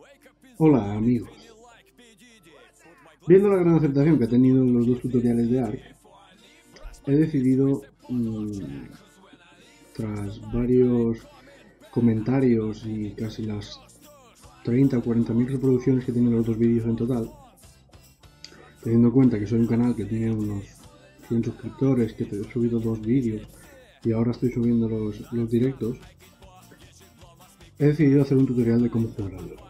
Hola amigos, viendo la gran aceptación que ha tenido los dos tutoriales de ARK, he decidido, tras varios comentarios y casi las 30 o 40.000 reproducciones que tienen los dos vídeos en total, teniendo en cuenta que soy un canal que tiene unos 100 suscriptores, que he subido dos vídeos y ahora estoy subiendo los directos, he decidido hacer un tutorial de cómo jugar al LoL.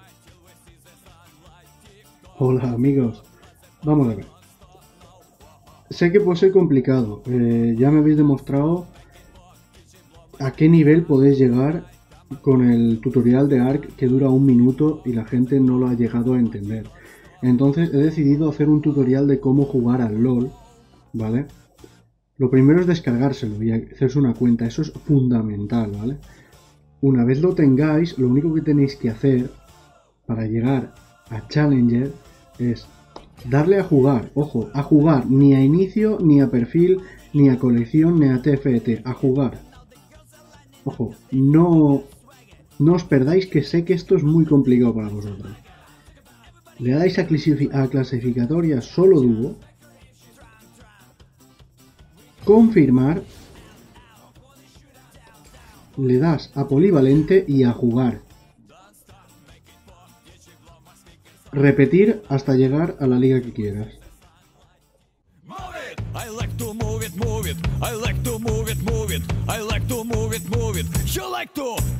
Hola amigos, vamos a ver. Sé que puede ser complicado, ya me habéis demostrado a qué nivel podéis llegar con el tutorial de ARK que dura 1 minuto y la gente no lo ha llegado a entender. Entonces he decidido hacer un tutorial de cómo jugar al LoL, ¿vale? Lo primero es descargárselo y hacerse una cuenta, eso es fundamental, ¿vale? Una vez lo tengáis, lo único que tenéis que hacer para llegar a Challenger es darle a jugar, ojo, a jugar, ni a inicio, ni a perfil, ni a colección, ni a TFT, a jugar. Ojo, no os perdáis, que sé que esto es muy complicado para vosotros. Le dais a clasificatoria solo dúo, confirmar, le das a polivalente y a jugar. Repetir hasta llegar a la liga que quieras. I like to move it, move it. I like to move it, move it. I like to move it, move it. You like to